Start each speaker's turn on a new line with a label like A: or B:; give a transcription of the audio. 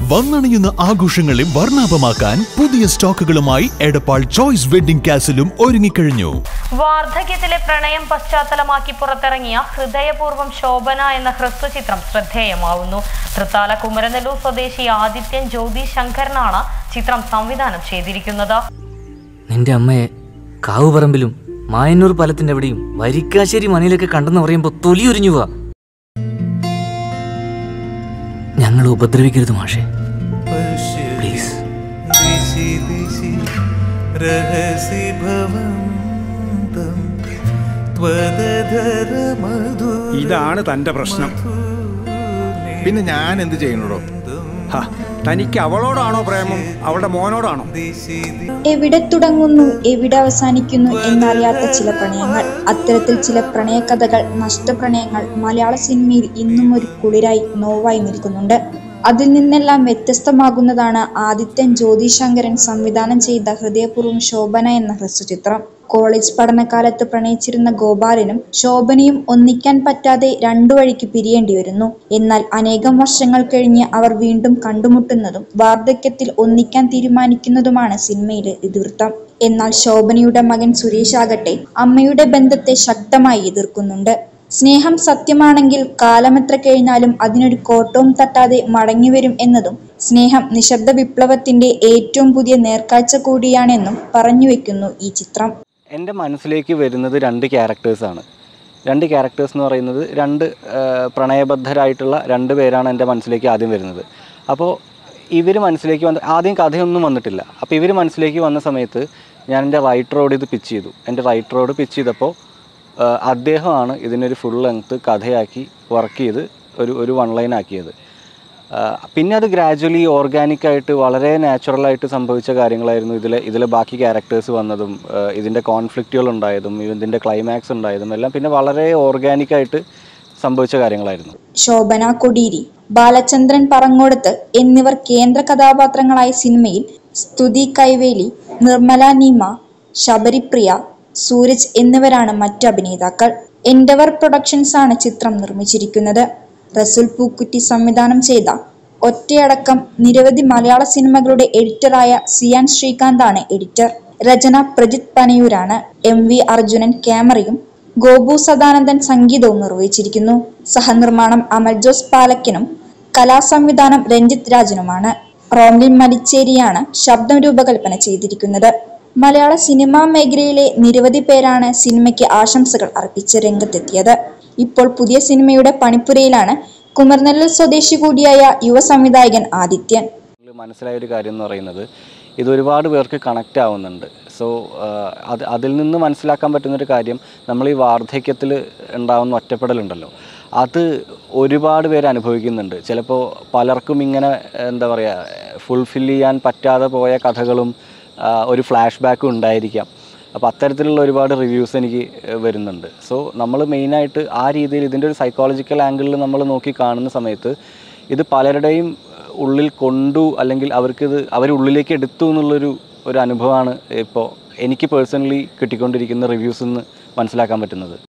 A: വന്നണിയുന്ന ആഘോഷങ്ങളെ വർണ്ണാഭമാക്കാൻ പുതിയ സ്റ്റോക്കുകളുമായി എടപ്പാൾ ചോയ്സ് വെഡിംഗ് കാസിലും ഒരുങ്ങിക്കഴിഞ്ഞു.
B: വാർദ്ധക്യത്തിലെ പ്രണയം പശ്ചാത്തലമാക്കി പുറത്തിറങ്ങിയ ഹൃദയപൂർവ്വം ശോഭന എന്ന ഹ്രസ്വചിത്രം ശ്രദ്ധേയമാവുന്നു. തൃത്താല കുമരനെല്ലൂർ സ്വദേശി ആദിത്യൻ ജ്യോതി ശങ്കരനാണ് ചിത്രം സംവിധാനം ചെയ്തിരിക്കുന്നത്.
C: നിന്റെ അമ്മയെ കാവുപറമ്പിലും മായന്നൂർ പാലത്തിന്റെ അവിടെയും വരിക്കാശ്ശേരി മനയിലൊക്കെ കണ്ടെന്ന് പറയുമ്പോൾ തൊലിയുരിഞ്ഞു പോവാ. ഞങ്ങൾ ഉപദ്രവിക്കരുത് മാഷേ, പ്ലീസ്.
D: ഇതാണ് തന്റെ പ്രശ്നം.
E: പിന്നെ ഞാൻ എന്ത് ചെയ്യണോ?
D: തനിക്ക് അവളോടാണോ പ്രേമം, അവളുടെ മോനോടാണോ?
F: എവിടെ തുടങ്ങുന്നു എവിടെ അവസാനിക്കുന്നു എന്നറിയാത്ത ചില പ്രണയങ്ങൾ. അത്തരത്തിൽ ചില പ്രണയകഥകൾ, നഷ്ടപ്രണയങ്ങൾ മലയാള സിനിമയിൽ ഇന്നും ഒരു കുളിരായി നോവായി നിൽക്കുന്നുണ്ട്. അതിൽ നിന്നെല്ലാം വ്യത്യസ്തമാകുന്നതാണ് ആദിത്യൻ ജ്യോതി ശങ്കരൻ സംവിധാനം ചെയ്ത ഹൃദയപൂർവ്വം ശോഭന എന്ന ഹ്രസ്വചിത്രം. കോളേജ് പഠനകാലത്ത് പ്രണയിച്ചിരുന്ന ഗോപാലനും ശോഭനയും ഒന്നിക്കാൻ പറ്റാതെ രണ്ടു വഴിക്ക് പിരിയേണ്ടി വരുന്നു. എന്നാൽ അനേകം വർഷങ്ങൾ കഴിഞ്ഞ് അവർ വീണ്ടും കണ്ടുമുട്ടുന്നതും വാർദ്ധക്യത്തിൽ ഒന്നിക്കാൻ തീരുമാനിക്കുന്നതുമാണ് സിനിമയിലെ ഇതിവൃത്തം. എന്നാൽ ശോഭനയുടെ മകൻ സുരേഷ് ആകട്ടെ അമ്മയുടെ ബന്ധത്തെ ശക്തമായി എതിർക്കുന്നുണ്ട്. സ്നേഹം സത്യമാണെങ്കിൽ കാലമെത്ര കഴിഞ്ഞാലും അതിനൊരു കോട്ടവും തട്ടാതെ മടങ്ങിവരും എന്നതും സ്നേഹം നിശബ്ദ വിപ്ലവത്തിന്റെ ഏറ്റവും പുതിയ നേർക്കാഴ്ച കൂടിയാണെന്നും പറഞ്ഞു വെക്കുന്നു ഈ ചിത്രം.
G: എൻ്റെ മനസ്സിലേക്ക് വരുന്നത് രണ്ട് ക്യാരക്ടേഴ്സാണ്. രണ്ട് ക്യാരക്ടേഴ്സ് എന്ന് പറയുന്നത് രണ്ട് പ്രണയബദ്ധരായിട്ടുള്ള രണ്ട് പേരാണ് എൻ്റെ മനസ്സിലേക്ക് ആദ്യം വരുന്നത്. അപ്പോൾ ഇവർ മനസ്സിലേക്ക് ആദ്യം കഥയൊന്നും വന്നിട്ടില്ല. അപ്പോൾ ഇവർ മനസ്സിലേക്ക് വന്ന സമയത്ത് ഞാൻ എൻ്റെ റൈറ്ററോട് ഇത് പിച്ച് ചെയ്തു. എൻ്റെ റൈറ്ററോട് പിച്ച് ചെയ്തപ്പോൾ അദ്ദേഹമാണ് ഇതിനൊരു ഫുൾ ലെങ്ത്ത് കഥയാക്കി വർക്ക് ചെയ്ത് ഒരു വൺ ലൈൻ ആക്കിയത്. പിന്നെ അത് ഗ്രാജ്വലി ഓർഗാനിക്കായിട്ട് വളരെ നാച്ചുറലായിട്ട് സംഭവിച്ച കാര്യങ്ങളായിരുന്നു. ഇതിലെ ബാക്കി ക്യാരക്ടേഴ്സ് വന്നതും ഇതിൻ്റെ കോൺഫ്ലിക്റ്റുകൾ ഉണ്ടായതും ഇതിൻ്റെ ക്ലൈമാക്സ് ഉണ്ടായതും എല്ലാം പിന്നെ വളരെ ഓർഗാനിക്കായിട്ട് സംഭവിച്ച കാര്യങ്ങളായിരുന്നു.
F: ശോഭന കൊടീരി, ബാലചന്ദ്രൻ പറങ്ങോടത്ത് എന്നിവർ കേന്ദ്ര കഥാപാത്രങ്ങളായ സിനിമയിൽ സ്തുതി കൈവേലി, നിർമ്മല നീമ, ശബരിപ്രിയ, സൂരജ് എന്നിവരാണ് മറ്റു അഭിനേതാക്കൾ. എൻഡവർ പ്രൊഡക്ഷൻസ് ആണ് ചിത്രം നിർമ്മിച്ചിരിക്കുന്നത്. റസുൽ പൂക്കുറ്റി സംവിധാനം ചെയ്ത ഒറ്റയടക്കം നിരവധി മലയാള സിനിമകളുടെ എഡിറ്ററായ സിയാൻ ശ്രീകാന്താണ് എഡിറ്റർ. രചന പ്രജിത് പനയൂരാണ്. MV അർജുനൻ ക്യാമറയും ഗോപു സദാനന്ദൻ സംഗീതവും നിർവഹിച്ചിരിക്കുന്നു. സഹനിർമ്മാണം അമൽ ജോസ് പാലക്കനും കലാസംവിധാനം രഞ്ജിത്ത് രാജനുമാണ്. റോംലിൻ മലിച്ചേരിയാണ് ശബ്ദം രൂപകൽപ്പന ചെയ്തിരിക്കുന്നത്. മലയാള സിനിമാ മേഖലയിലെ നിരവധി പേരാണ് സിനിമയ്ക്ക് ആശംസകൾ അർപ്പിച്ച് രംഗത്തെത്തിയത്. ഇപ്പോൾ പുതിയ സിനിമയുടെ പണിപ്പുരയിലാണ് കുമരനെല്ലൂർ സ്വദേശി കൂടിയായ യുവ സംവിധായകൻ ആദിത്യൻ.
G: മനസ്സിലായ ഒരു കാര്യം എന്ന് പറയുന്നത് ഇത് ഒരുപാട് പേർക്ക് കണക്റ്റ് ആവുന്നുണ്ട്. സോ അതിൽ നിന്ന് മനസ്സിലാക്കാൻ പറ്റുന്നൊരു കാര്യം, നമ്മൾ ഈ വാർദ്ധക്യത്തിൽ ഉണ്ടാകുന്ന ഒറ്റപ്പെടലുണ്ടല്ലോ, അത് ഒരുപാട് പേര് അനുഭവിക്കുന്നുണ്ട്. ചിലപ്പോൾ പലർക്കും ഇങ്ങനെ എന്താ പറയുക, ഫുൾഫിൽ ചെയ്യാൻ പറ്റാതെ പോയ കഥകളും ഒരു ഫ്ലാഷ് ബാക്കും ഉണ്ടായിരിക്കാം. അപ്പോൾ അത്തരത്തിലുള്ള ഒരുപാട് റിവ്യൂസ് എനിക്ക് വരുന്നുണ്ട്. സോ നമ്മൾ മെയിനായിട്ട് ആ രീതിയിൽ ഇതിൻ്റെ ഒരു സൈക്കോളജിക്കൽ ആംഗിളിൽ നമ്മൾ നോക്കി കാണുന്ന സമയത്ത് ഇത് പലരുടെയും ഉള്ളിൽ കൊണ്ടു, അല്ലെങ്കിൽ അവരുള്ളിലേക്ക് എടുത്തു എന്നുള്ളൊരു അനുഭവമാണ് ഇപ്പോൾ എനിക്ക് പേഴ്സണലി കിട്ടിക്കൊണ്ടിരിക്കുന്ന റിവ്യൂസിൽ നിന്ന് മനസ്സിലാക്കാൻ പറ്റുന്നത്.